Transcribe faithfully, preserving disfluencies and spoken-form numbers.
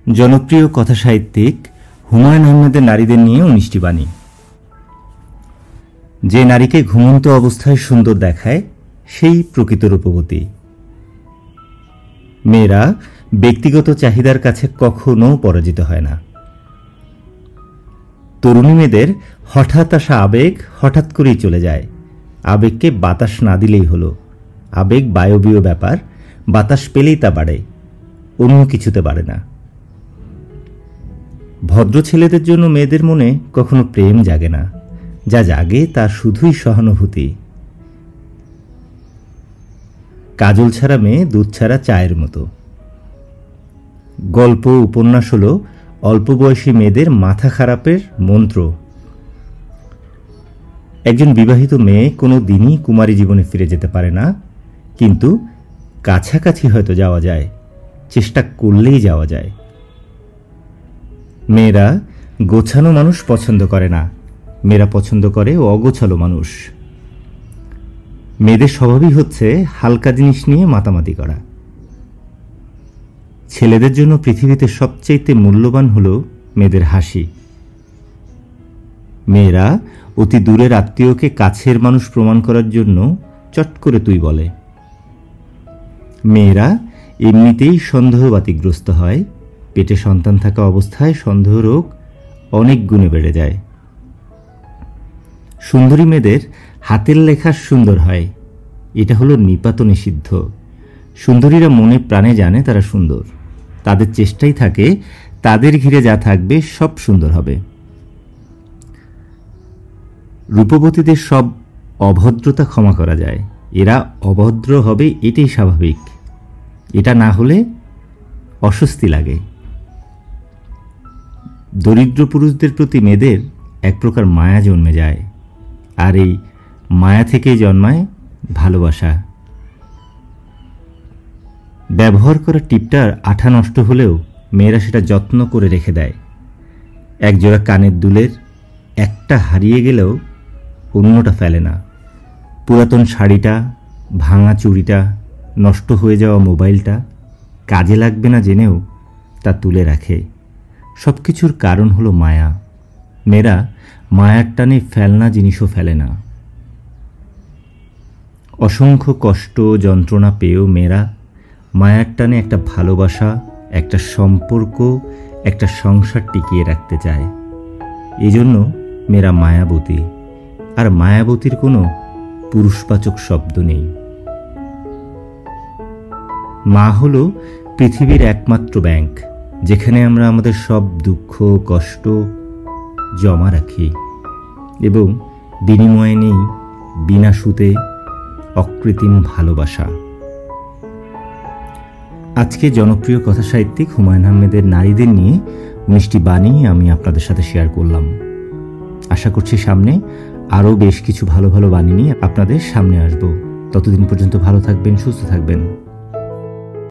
জনপ্রিয় কথাসাহিত্যিক হুমায়ুন আহমেদের নারীদের নিয়ে উনিশটি বাণী। যে নারীকে ঘুমন্ত অবস্থায় সুন্দর দেখায় সেই প্রকৃত রূপবতী। মেয়েরা ব্যক্তিগত চাহিদার কাছে কখনো পরাজিত হয় না। তরুণী মেয়েদের হঠাৎ আসা আবেগ হঠাৎ করেই চলে যায়। আবেগকে বাতাস না দিলেই হলো। আবেগ বায়বীয় ব্যাপার, বাতাস পেলেই তা বাড়ে, অন্য কিছুতে বাড়ে না। ভদ্র ছেলেদের জন্য মেয়েদের মনে কখনো প্রেম জাগে না, যা জাগে তা শুধুই সহানুভূতি। কাজল ছাড়া মেয়ে দুধ ছাড়া চায়ের মতো। গল্প উপন্যাস হল অল্প বয়সী মেয়েদের মাথা খারাপের মন্ত্র। একজন বিবাহিত মেয়ে কোনো দিনই কুমারী জীবনে ফিরে যেতে পারে না, কিন্তু কাছাকাছি হয়তো যাওয়া যায়, চেষ্টা করলেই যাওয়া যায়। মেয়েরা গোছানো মানুষ পছন্দ করে না, মেয়েরা পছন্দ করে অগোছালো মানুষ। মেয়েদের স্বভাবই হচ্ছে হালকা জিনিস নিয়ে মাতামাতি করা। ছেলেদের জন্য পৃথিবীতে সবচাইতে মূল্যবান হল মেয়েদের হাসি। মেয়েরা অতি দূরের আত্মীয়কে কাছের মানুষ প্রমাণ করার জন্য চট করে তুই বলে। মেয়েরা এমনিতেই সন্দেহবাতিগ্রস্ত হয়, পেটে সন্তান থাকা অবস্থায় সন্দেহ রোগ অনেক গুণে বেড়ে যায়। সুন্দরী মেয়েদের হাতের লেখা সুন্দর হয়, এটা হলো নিপাত নিষিদ্ধ। সুন্দরীরা মনে প্রাণে জানে তারা সুন্দর, তাদের চেষ্টাই থাকে তাদের ঘিরে যা থাকবে সব সুন্দর হবে। রূপবতীদের সব অভদ্রতা ক্ষমা করা যায়, এরা অভদ্র হবে এটাই স্বাভাবিক। এটা না হলে অস্বস্তি লাগে। দরিদ্র পুরুষদের প্রতি মেয়েদের এক প্রকার মায়া জন্মে যায়, আর এই মায়া থেকেই জন্মায় ভালোবাসা। ব্যবহার করা টিপটার আঠা নষ্ট হলেও মেয়েরা সেটা যত্ন করে রেখে দেয়। একজোড়া কানের দুলের একটা হারিয়ে গেলেও অন্যটা ফেলে না। পুরাতন শাড়িটা, ভাঙা চুড়িটা, নষ্ট হয়ে যাওয়া মোবাইলটা কাজে লাগবে না জেনেও তা তুলে রাখে। সব কিছুর কারণ হলো মায়া। মেয়েরা মায়ার টানে ফেলনা জিনিসও ফেলে না। অসংখ্য কষ্ট যন্ত্রণা পেয়েও মেয়েরা মায়ার টানে একটা ভালোবাসা, একটা সম্পর্ক, একটা সংসার টিকিয়ে রাখতে চায়। এই জন্য মেয়েরা মায়াবতী। আর মায়াবতীর কোনো পুরুষবাচক শব্দ নেই। মা হলো পৃথিবীর একমাত্র ব্যাংক, যেখানে আমরা আমাদের সব দুঃখ কষ্ট জমা রাখি এবং বিনিময়ে নেই বিনা সুতে অকৃত্রিম ভালোবাসা। আজকে জনপ্রিয় কথাসাহিত্যিক হুমায়ুন আহমেদের নারীদের নিয়ে উনিশটি বাণী আমি আপনাদের সাথে শেয়ার করলাম। আশা করছি সামনে আরও বেশ কিছু ভালো ভালো বাণী নিয়ে আপনাদের সামনে আসব। ততদিন পর্যন্ত ভালো থাকবেন, সুস্থ থাকবেন।